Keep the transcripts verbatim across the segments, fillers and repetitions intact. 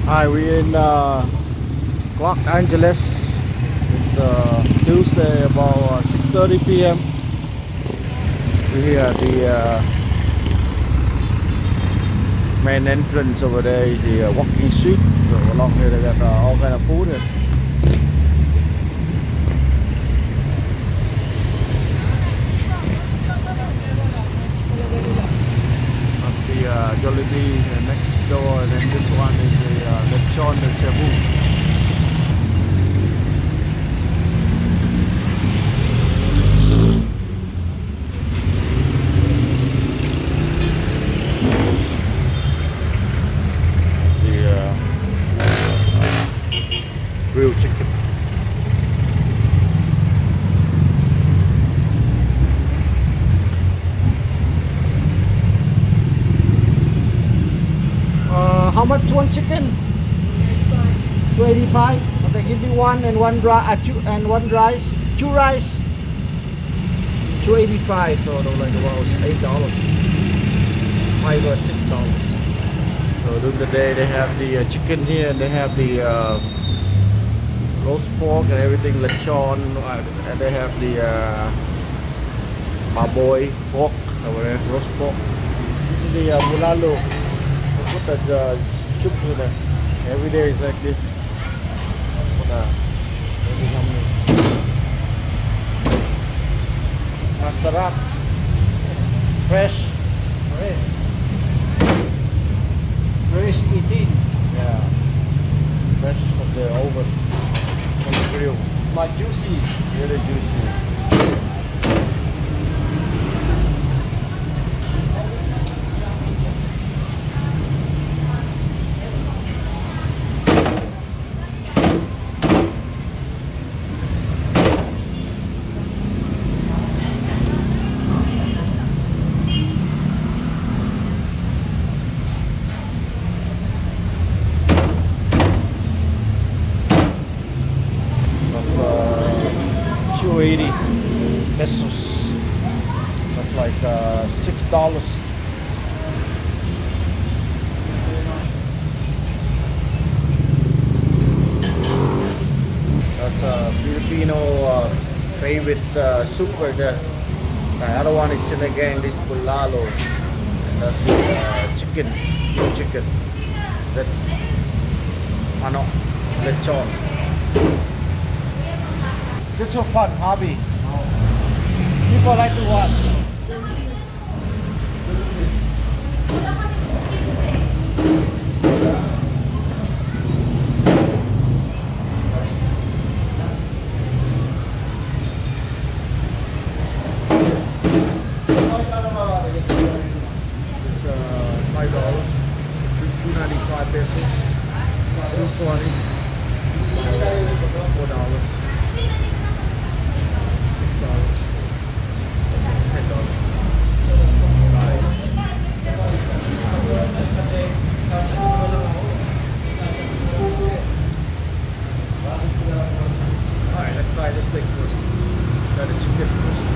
Hi, we're in uh, Los Angeles. It's uh, Tuesday about uh, six thirty p m We're here at the uh, main entrance. Over there is the uh, walking street. So along here they got uh, all kind of food. And that's the uh, Jollibee uh, next door, and then this one is the uh, lechon de Cebu. Grilled chicken. Uh, how much one chicken? two eighty-five. They give me one and one dry uh, two and one rice. Two rice. two eighty-five. So like about eight dollars. Five or six dollars. So during the day they have the uh, chicken here, and they have the uh, roast pork and everything, lechon, uh, and they have the uh, baboy pork over there, roast pork. This is the uh, bulalo. They put that uh, soup in there. Every day is like this. Put a masarap, fresh, Fresh. Fresh eating. yeah, fresh of the oven. Grill. My juicy. Really juicy. two eighty pesos. That's like uh, six dollars. That's a Filipino uh, favorite uh, soup right there. The other one is sinigang, this bulalo. And that's the uh, chicken, pure chicken. That ano, lechon. Just for fun, hobby. People like to watch. It's uh, five dollars, two ninety-five pesos, two twenty, four dollars. Alright, let's try this thing first. Try the chicken first.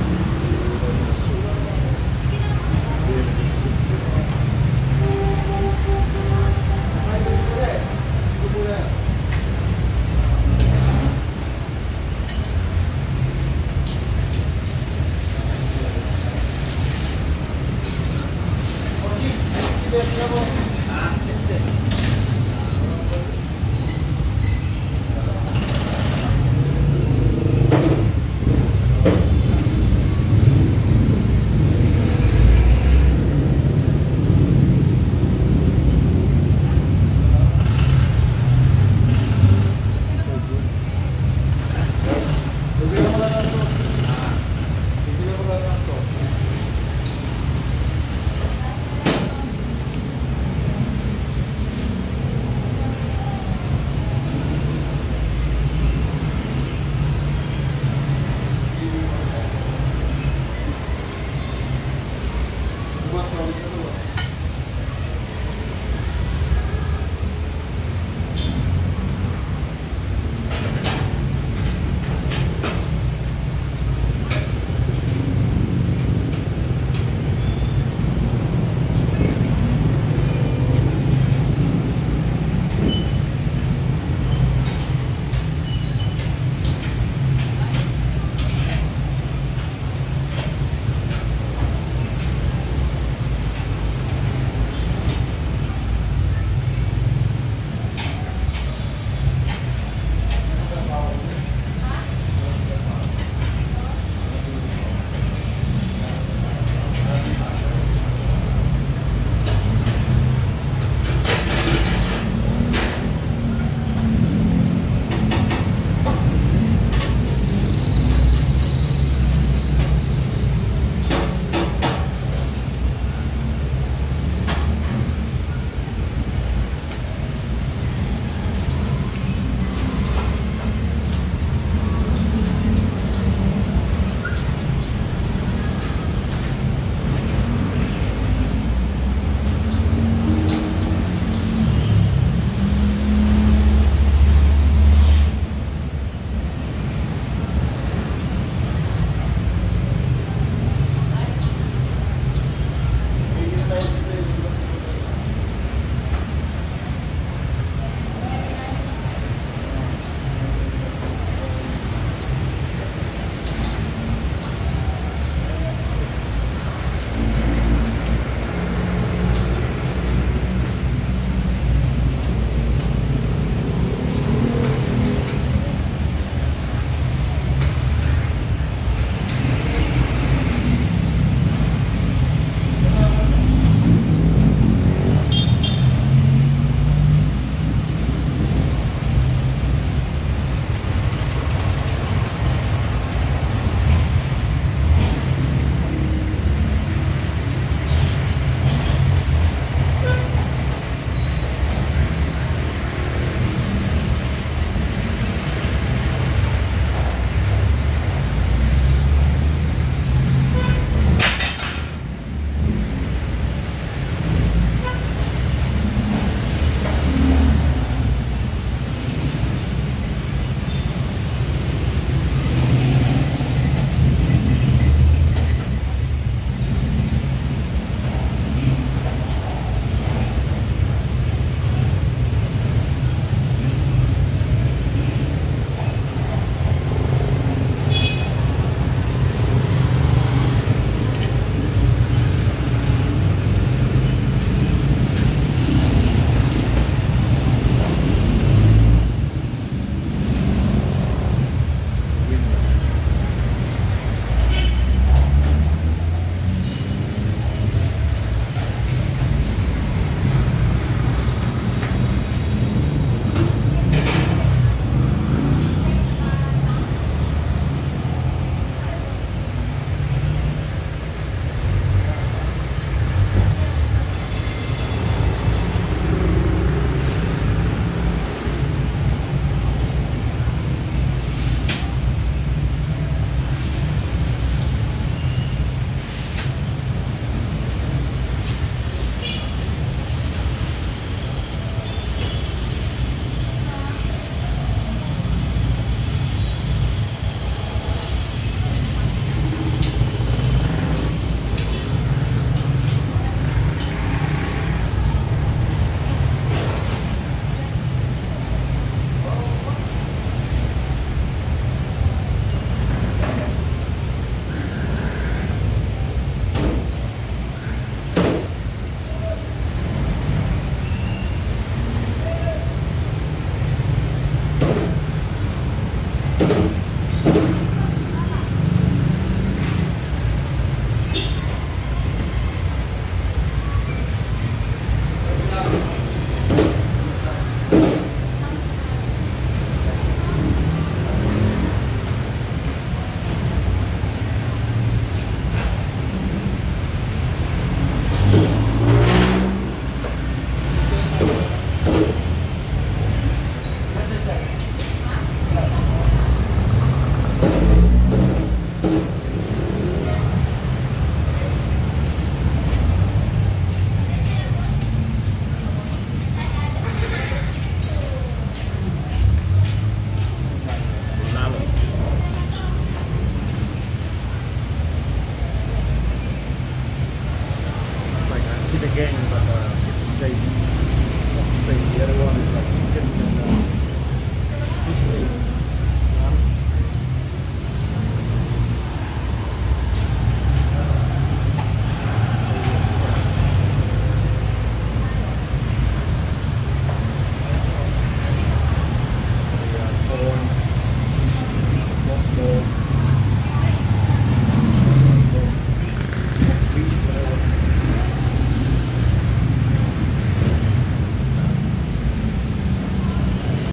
again, but uh, steak. Not steak. The other one is like chicken and uh,